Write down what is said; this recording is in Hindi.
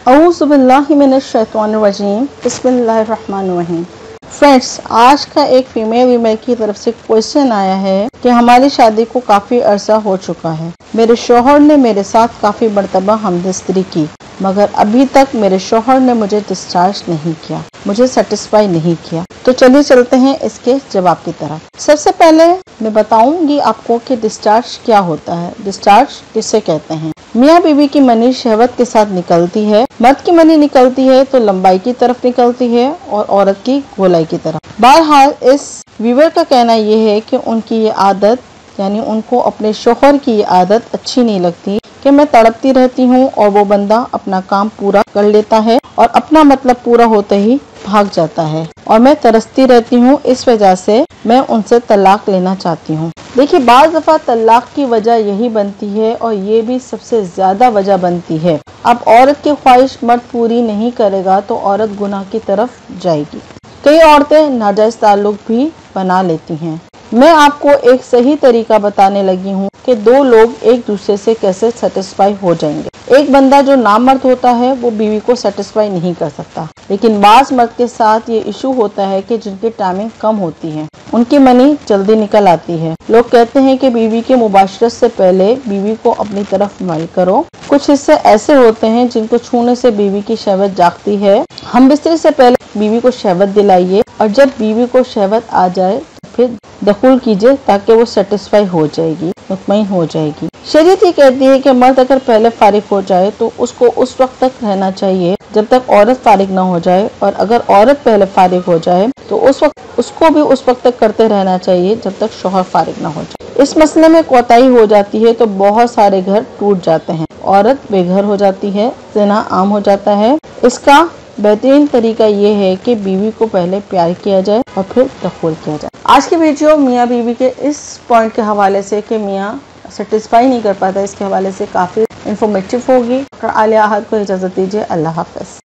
औज़ुबिल्लाहिमिनश्शैतानिर्रजीम बिस्मिल्लाहिर्रहमानिर्रहीम। फ्रेंड्स, आज का एक फीमेल की तरफ से क्वेश्चन आया है कि हमारी शादी को काफ़ी अरसा हो चुका है। मेरे शोहर ने मेरे साथ काफ़ी मरतबा हमदस्तरी की, मगर अभी तक मेरे शोहर ने मुझे डिस्चार्ज नहीं किया, मुझे सेटिस्फाई नहीं किया। तो चलिए चलते हैं इसके जवाब की तरफ। सबसे पहले मैं बताऊंगी आपको कि डिस्चार्ज क्या होता है, डिस्चार्ज किसे कहते हैं। मियाँ बीवी की मनी शहवत के साथ निकलती है। मर्द की मनी निकलती है तो लंबाई की तरफ निकलती है और औरत की गोलाई की तरफ। बहरहाल इस व्यूअर का कहना यह है कि उनकी ये आदत, यानी उनको अपने शोहर की ये आदत अच्छी नहीं लगती कि मैं तड़पती रहती हूँ और वो बंदा अपना काम पूरा कर लेता है और अपना मतलब पूरा होते ही भाग जाता है और मैं तरसती रहती हूँ। इस वजह से मैं उनसे तलाक लेना चाहती हूँ। देखिए, बाज़ दफ़ा तलाक की वजह यही बनती है और ये भी सबसे ज़्यादा वजह बनती है। अब औरत की ख्वाहिश मर्द पूरी नहीं करेगा तो औरत गुनाह की तरफ जाएगी। कई औरतें नाजायज़ ताल्लुक भी बना लेती हैं। मैं आपको एक सही तरीका बताने लगी हूँ कि दो लोग एक दूसरे से कैसे सेटिस्फाई हो जाएंगे। एक बंदा जो नामर्द होता है वो बीवी को सेटिस्फाई नहीं कर सकता, लेकिन बाज़ मर्द के साथ ये इशू होता है कि जिनकी टाइमिंग कम होती है, उनकी मनी जल्दी निकल आती है। लोग कहते हैं कि बीवी के मुबाशरत से पहले बीवी को अपनी तरफ माइल करो। कुछ हिस्से ऐसे होते हैं जिनको छूने से बीवी की शहवत जागती है। हम बिस्तरी से पहले बीवी को शहवत दिलाइए और जब बीवी को शहवत आ जाए फिर दखुल कीजिए ताकि वो सेटिस्फाई हो जाएगी, मुतमईन हो जाएगी। शरीयत ये कहती है कि मर्द अगर पहले फारिग हो जाए तो उसको उस वक्त तक रहना चाहिए जब तक औरत फारिग ना हो जाए, और अगर औरत पहले फारिग हो जाए तो उस वक्त उसको भी उस वक्त तक करते रहना चाहिए जब तक शौहर फारिग ना हो जाए। इस मसले में कोताही हो जाती है तो बहुत सारे घर टूट जाते हैं, औरत बेघर हो जाती है, ज़िना आम हो जाता है। इसका बेहतरीन तरीका ये है कि बीवी को पहले प्यार किया जाए और फिर दखुल किया जाए। आज की वीडियो मियाँ बीवी के इस पॉइंट के हवाले से कि मियाँ सेटिस्फाई नहीं कर पाता, इसके हवाले से काफ़ी इंफॉर्मेटिव होगी। आलिया अहद को इजाज़त दीजिए। अल्लाह हाफ़िज़।